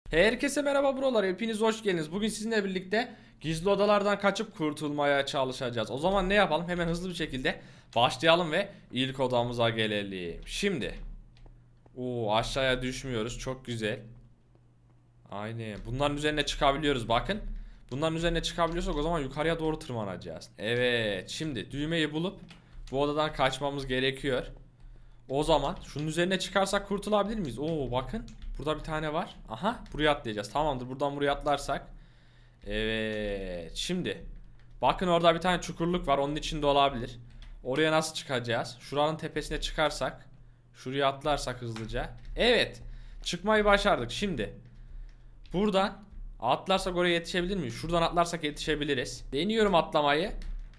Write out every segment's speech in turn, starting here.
Herkese merhaba brolar, hepiniz hoş geldiniz. Bugün sizinle birlikte gizli odalardan kaçıp kurtulmaya çalışacağız. O zaman ne yapalım? Hemen hızlı bir şekilde başlayalım ve ilk odamıza gelelim. Şimdi aşağıya düşmüyoruz, çok güzel. Aynen, bunların üzerine çıkabiliyoruz, bakın. Bunların üzerine çıkabiliyorsak o zaman yukarıya doğru tırmanacağız. Evet, şimdi düğmeyi bulup bu odadan kaçmamız gerekiyor. O zaman şunun üzerine çıkarsak kurtulabilir miyiz? Bakın. Burada bir tane var. Aha, buraya atlayacağız. Tamamdır. Buradan buraya atlarsak. Evet. Şimdi. Bakın orada bir tane çukurluk var. Onun içinde olabilir. Oraya nasıl çıkacağız? Şuranın tepesine çıkarsak. Şuraya atlarsak hızlıca. Evet. Çıkmayı başardık. Şimdi. Buradan atlarsak oraya yetişebilir miyiz? Şuradan atlarsak yetişebiliriz. Deniyorum atlamayı.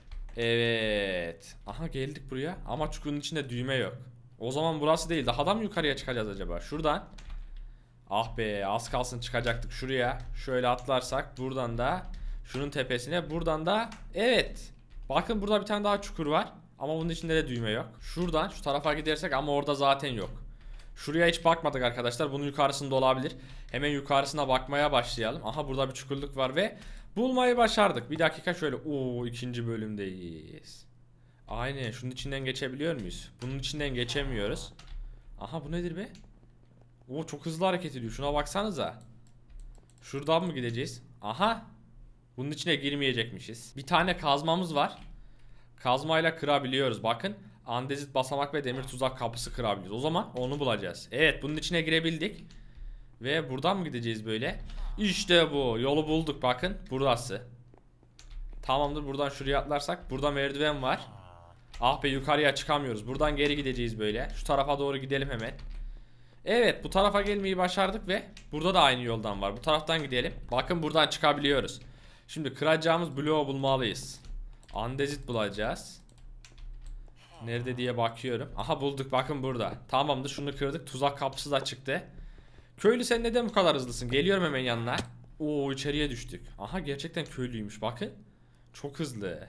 Evet. Aha, geldik buraya. Ama çukurun içinde düğme yok. O zaman burası değil. Daha da mı yukarıya çıkacağız acaba? Şuradan. Ah be, az kalsın çıkacaktık şuraya. Şöyle atlarsak buradan da şunun tepesine, buradan da evet. Bakın burada bir tane daha çukur var. Ama bunun içinde de düğme yok. Şuradan şu tarafa gidersek ama orada zaten yok. Şuraya hiç bakmadık arkadaşlar. Bunun yukarısında olabilir. Hemen yukarısına bakmaya başlayalım. Aha, burada bir çukurluk var ve bulmayı başardık. Bir dakika şöyle. İkinci bölümdeyiz. Aynen, şunun içinden geçebiliyor muyuz? Bunun içinden geçemiyoruz. Aha, bu nedir be? Çok hızlı hareket ediyor. Şuna baksanıza. Şuradan mı gideceğiz? Aha. Bunun içine girmeyecekmişiz. Bir tane kazmamız var. Kazmayla kırabiliyoruz. Bakın. Andezit basamak ve demir tuzak kapısı kırabiliyoruz. O zaman onu bulacağız. Evet, bunun içine girebildik. Ve buradan mı gideceğiz böyle? İşte bu. Yolu bulduk, bakın. Burası. Tamamdır. Buradan şuraya atlarsak. Burada merdiven var. Ah be, yukarıya çıkamıyoruz. Buradan geri gideceğiz böyle. Şu tarafa doğru gidelim hemen. Evet, bu tarafa gelmeyi başardık ve burada da aynı yoldan var. Bu taraftan gidelim. Bakın, buradan çıkabiliyoruz. Şimdi kıracağımız bloğu bulmalıyız. Andezit bulacağız. Nerede diye bakıyorum. Aha, bulduk, bakın burada. Tamamdır, şunu kırdık. Tuzak kapısı da çıktı. Köylü, sen neden bu kadar hızlısın? Geliyorum hemen yanına. İçeriye düştük. Aha, gerçekten köylüymüş, bakın. Çok hızlı.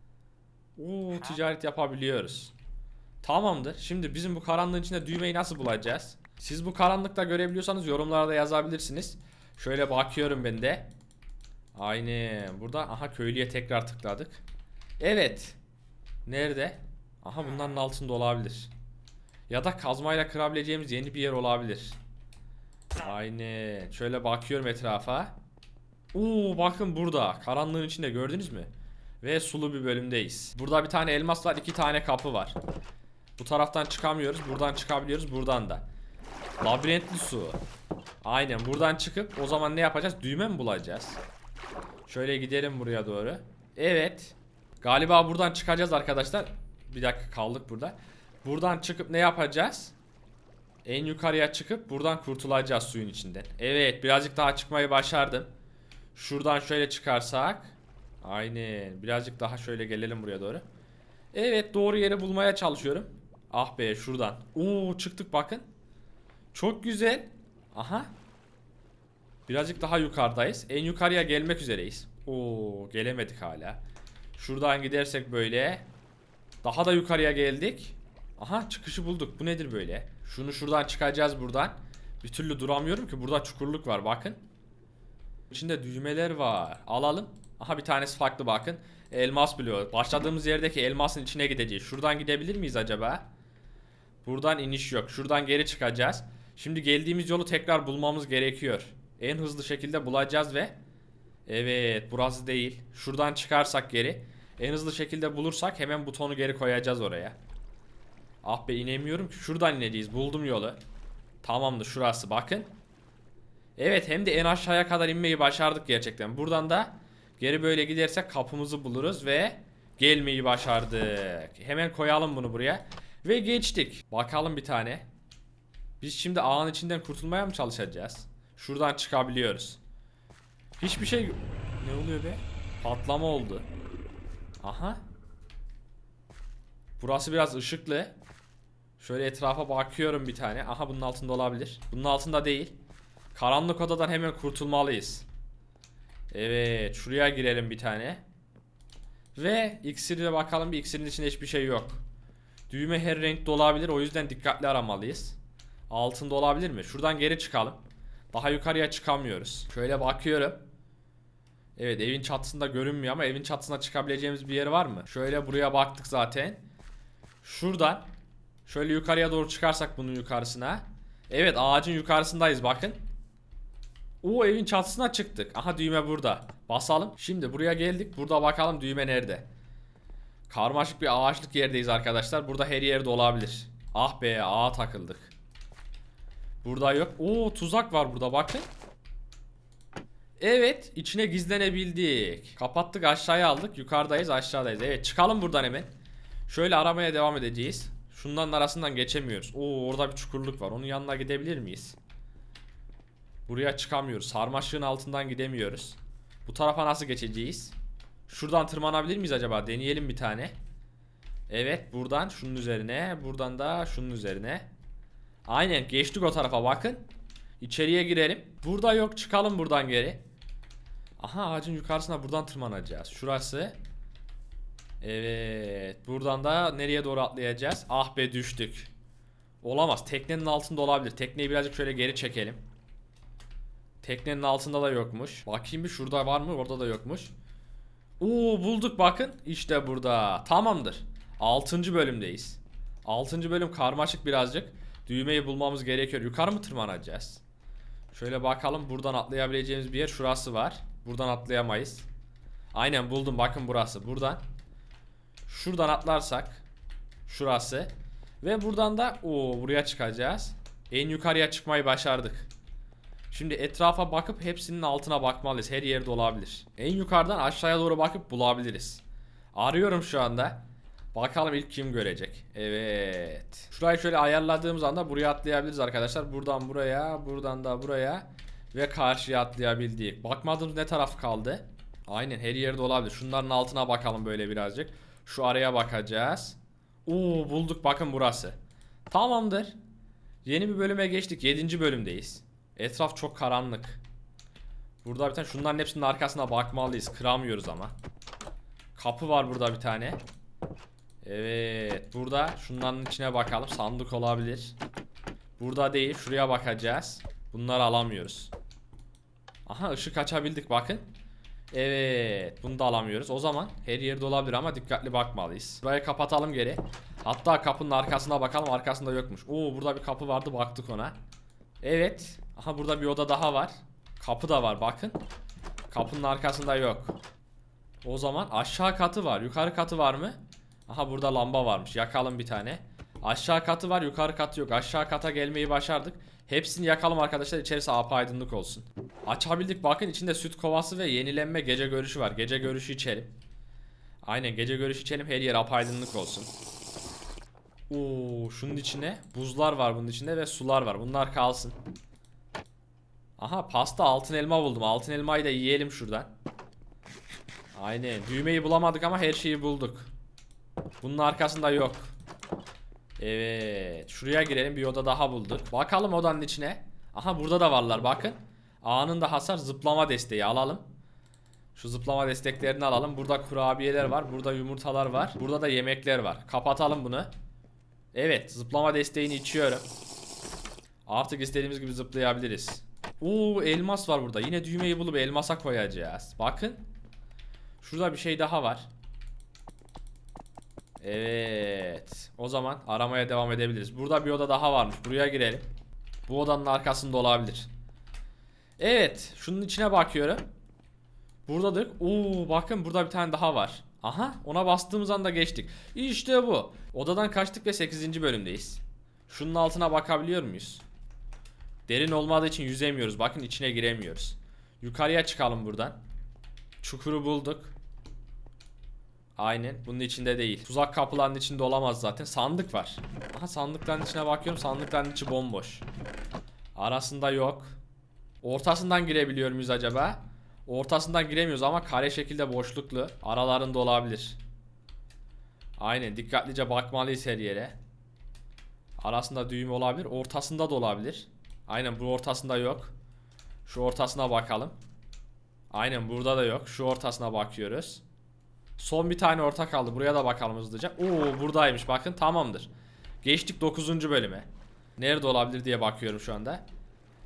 Ticaret yapabiliyoruz. Tamamdır. Şimdi bizim bu karanlığın içinde düğmeyi nasıl bulacağız? Siz bu karanlıkta görebiliyorsanız yorumlarda yazabilirsiniz. Şöyle bakıyorum ben de. Aynen. Burada aha, köylüye tekrar tıkladık. Evet. Nerede? Aha, bunların altında olabilir. Ya da kazmayla kırabileceğimiz yeni bir yer olabilir. Aynen. Şöyle bakıyorum etrafa. Bakın burada. Karanlığın içinde, gördünüz mü? Ve sulu bir bölümdeyiz. Burada bir tane elmas var. 2 tane kapı var. Bu taraftan çıkamıyoruz. Buradan çıkabiliyoruz. Buradan da. Labirentli su. Aynen, buradan çıkıp o zaman ne yapacağız? Düğme mi bulacağız? Şöyle gidelim buraya doğru. Evet. Galiba buradan çıkacağız arkadaşlar. Bir dakika, kaldık burada. Buradan çıkıp ne yapacağız? En yukarıya çıkıp buradan kurtulacağız suyun içinden. Evet, birazcık daha çıkmayı başardım. Şuradan şöyle çıkarsak. Aynen, birazcık daha şöyle gelelim buraya doğru. Evet, doğru yeri bulmaya çalışıyorum. Ah be, şuradan. Çıktık, bakın. Çok güzel. Aha. Birazcık daha yukarıdayız. En yukarıya gelmek üzereyiz. Gelemedik hala. Şuradan gidersek böyle. Daha da yukarıya geldik. Aha, çıkışı bulduk. Bu nedir böyle? Şunu şuradan çıkacağız buradan. Bir türlü duramıyorum ki. Burada çukurluk var, bakın. İçinde düğmeler var. Alalım. Aha, bir tanesi farklı, bakın. Elmas bloğu. Başladığımız yerdeki elmasın içine gideceğiz. Şuradan gidebilir miyiz acaba? Buradan iniş yok. Şuradan geri çıkacağız. Şimdi geldiğimiz yolu tekrar bulmamız gerekiyor. En hızlı şekilde bulacağız ve evet, burası değil. Şuradan çıkarsak geri. En hızlı şekilde bulursak hemen butonu geri koyacağız oraya. Ah be, inemiyorum ki. Şuradan ineceğiz. Buldum yolu. Tamamdır, şurası, bakın. Evet, hem de en aşağıya kadar inmeyi başardık gerçekten. Buradan da geri böyle gidersek kapımızı buluruz ve gelmeyi başardık. Hemen koyalım bunu buraya. Ve geçtik. Bakalım bir tane. Biz şimdi ağın içinden kurtulmaya mı çalışacağız? Şuradan çıkabiliyoruz. Hiçbir şey... Ne oluyor be? Patlama oldu. Aha. Burası biraz ışıklı. Şöyle etrafa bakıyorum bir tane. Aha, bunun altında olabilir. Bunun altında değil. Karanlık odadan hemen kurtulmalıyız. Evet, şuraya girelim bir tane. Ve iksire bakalım. Bir iksirin içinde hiçbir şey yok. Düğme her renkte olabilir, o yüzden dikkatli aramalıyız. Altında olabilir mi? Şuradan geri çıkalım. Daha yukarıya çıkamıyoruz. Şöyle bakıyorum. Evet, evin çatısında görünmüyor ama evin çatısına çıkabileceğimiz bir yer var mı? Şöyle buraya baktık zaten. Şuradan şöyle yukarıya doğru çıkarsak bunun yukarısına. Evet, ağacın yukarısındayız bakın. O evin çatısına çıktık. Aha, düğme burada. Basalım. Şimdi buraya geldik. Burada bakalım düğme nerede? Karmaşık bir ağaçlık yerdeyiz arkadaşlar. Burada her yerde olabilir. Ah be, ağa takıldık. Burada yok. Oo, tuzak var burada bakın. Evet, içine gizlenebildik. Kapattık, aşağıya aldık. Yukarıdayız, aşağıdayız. Evet, çıkalım buradan hemen. Şöyle aramaya devam edeceğiz. Şunların arasından geçemiyoruz. Oo, orada bir çukurluk var. Onun yanına gidebilir miyiz? Buraya çıkamıyoruz. Sarmaşığın altından gidemiyoruz. Bu tarafa nasıl geçeceğiz? Şuradan tırmanabilir miyiz acaba? Deneyelim bir tane. Evet, buradan şunun üzerine. Buradan da şunun üzerine. Aynen, geçtik o tarafa bakın. İçeriye girelim. Burada yok, çıkalım buradan geri. Aha, ağacın yukarısına buradan tırmanacağız. Şurası. Evet, buradan da nereye doğru atlayacağız? Ah be, düştük. Olamaz, teknenin altında olabilir. Tekneyi birazcık şöyle geri çekelim. Teknenin altında da yokmuş. Bakayım bir, şurada var mı? Orada da yokmuş. Oo, bulduk bakın. İşte burada. Tamamdır. 6. bölümdeyiz. 6. bölüm karmaşık birazcık. Düğmeyi bulmamız gerekiyor. Yukarı mı tırmanacağız? Şöyle bakalım, buradan atlayabileceğimiz bir yer şurası var. Buradan atlayamayız. Aynen, buldum bakın, burası. Buradan. Şuradan atlarsak. Şurası. Ve buradan da buraya çıkacağız. En yukarıya çıkmayı başardık. Şimdi etrafa bakıp hepsinin altına bakmalıyız. Her yerde olabilir. En yukarıdan aşağıya doğru bakıp bulabiliriz. Arıyorum şu anda. Bakalım ilk kim görecek. Evet. Şurayı şöyle ayarladığımız anda buraya atlayabiliriz arkadaşlar. Buradan buraya, buradan da buraya ve karşıya atlayabildik. Bakmadığımız ne taraf kaldı? Aynen, her yerde olabilir. Şunların altına bakalım böyle birazcık. Şu araya bakacağız. Bulduk bakın, burası. Tamamdır. Yeni bir bölüme geçtik. 7. bölümdeyiz. Etraf çok karanlık. Burada bir tane, şunların hepsinin arkasına bakmalıyız. Kıramıyoruz ama. Kapı var burada bir tane. Evet, burada şunların içine bakalım. Sandık olabilir. Burada değil, şuraya bakacağız. Bunları alamıyoruz. Aha, ışık açabildik bakın. Evet, bunu da alamıyoruz. O zaman her yerde olabilir ama dikkatli bakmalıyız. Burayı kapatalım geri. Hatta kapının arkasına bakalım, arkasında yokmuş. Burada bir kapı vardı, baktık ona. Evet. Aha, burada bir oda daha var. Kapı da var bakın. Kapının arkasında yok. O zaman aşağı katı var. Yukarı katı var mı? Aha, burada lamba varmış. Yakalım bir tane. Aşağı katı var, yukarı katı yok. Aşağı kata gelmeyi başardık. Hepsini yakalım arkadaşlar, içerisi apaydınlık olsun. Açabildik bakın, içinde süt kovası ve yenilenme gece görüşü var. Gece görüşü içelim. Aynen, gece görüşü içelim, her yer apaydınlık olsun. Şunun içine buzlar var, bunun içinde ve sular var. Bunlar kalsın. Aha, pasta, altın elma buldum. Altın elmayı da yiyelim şuradan. Aynen, düğmeyi bulamadık ama her şeyi bulduk. Bunun arkasında yok. Evet, şuraya girelim, bir oda daha bulduk. Bakalım odanın içine. Aha, burada da varlar bakın. Anında hasar, zıplama desteği alalım. Şu zıplama desteklerini alalım. Burada kurabiyeler var, burada yumurtalar var, burada da yemekler var. Kapatalım bunu. Evet, zıplama desteğini içiyorum. Artık istediğimiz gibi zıplayabiliriz. Elmas var burada. Yine düğmeyi bulup elmasa koyacağız. Bakın. Şurada bir şey daha var. Evet. O zaman aramaya devam edebiliriz. Burada bir oda daha varmış. Buraya girelim. Bu odanın arkasında olabilir. Evet. Şunun içine bakıyorum. Buradadır. Bakın, burada bir tane daha var. Aha, ona bastığımız anda geçtik. İşte bu. Odadan kaçtık ve 8. bölümdeyiz. Şunun altına bakabiliyor muyuz? Derin olmadığı için yüzemiyoruz. Bakın, içine giremiyoruz. Yukarıya çıkalım buradan. Çukuru bulduk. Aynen, bunun içinde değil. Tuzak kapılarının içinde olamaz zaten. Sandık var. Aha, sandıkların içine bakıyorum. Sandıkların içi bomboş. Arasında yok. Ortasından girebiliyor muyuz acaba? Ortasından giremiyoruz ama kare şekilde boşluklu. Aralarında olabilir. Aynen, dikkatlice bakmalıyız her yere. Arasında düğüm olabilir. Ortasında da olabilir. Aynen, bu ortasında yok. Şu ortasına bakalım. Aynen, burada da yok. Şu ortasına bakıyoruz. Son bir tane orta kaldı. Buraya da bakalım hızlıca. Buradaymış bakın, tamamdır. Geçtik 9. bölüme. Nerede olabilir diye bakıyorum şu anda.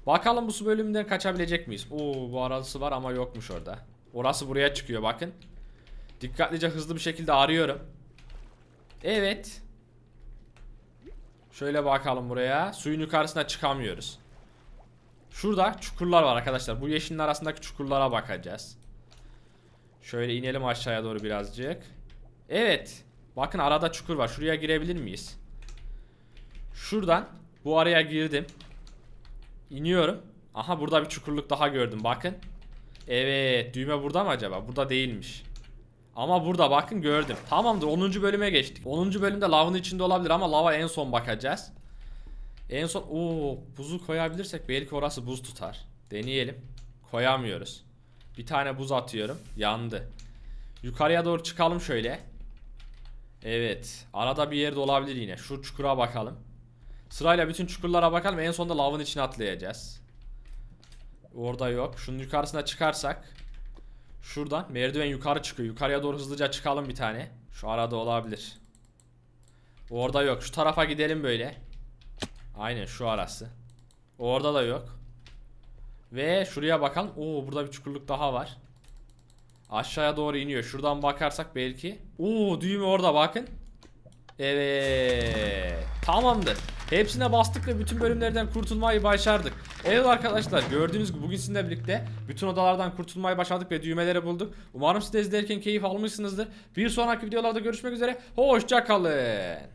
Bakalım bu bölümden kaçabilecek miyiz? Oo, bu arası var ama yokmuş orada. Orası buraya çıkıyor bakın. Dikkatlice hızlı bir şekilde arıyorum. Evet. Şöyle bakalım buraya. Suyun yukarısına çıkamıyoruz. Şurada çukurlar var arkadaşlar. Bu yeşilin arasındaki çukurlara bakacağız. Şöyle inelim aşağıya doğru birazcık. Evet. Bakın arada çukur var. Şuraya girebilir miyiz? Şuradan bu araya girdim. İniyorum. Aha, burada bir çukurluk daha gördüm bakın. Evet, düğme burada mı acaba? Burada değilmiş. Ama burada bakın, gördüm. Tamamdır, 10. bölüme geçtik. 10. bölümde lavın içinde olabilir ama lava en son bakacağız. En son buzu koyabilirsek belki orası buz tutar. Deneyelim. Koyamıyoruz. Bir tane buz atıyorum. Yandı. Yukarıya doğru çıkalım şöyle. Evet. Arada bir yerde olabilir yine. Şu çukura bakalım. Sırayla bütün çukurlara bakalım. En sonunda lavın içine atlayacağız. Orada yok. Şunun yukarısına çıkarsak. Şuradan merdiven yukarı çıkıyor. Yukarıya doğru hızlıca çıkalım bir tane. Şu arada olabilir. Orada yok. Şu tarafa gidelim böyle. Aynen şu arası. Orada da yok. Ve şuraya bakalım. Oo, burada bir çukurluk daha var. Aşağıya doğru iniyor. Şuradan bakarsak belki. Oo, düğme orada bakın. Evet. Tamamdır. Hepsine bastık ve bütün bölümlerden kurtulmayı başardık. Evet arkadaşlar, gördüğünüz gibi bugün sizinle birlikte bütün odalardan kurtulmayı başardık ve düğmeleri bulduk. Umarım siz de izlerken keyif almışsınızdır. Bir sonraki videolarda görüşmek üzere. Hoşça kalın.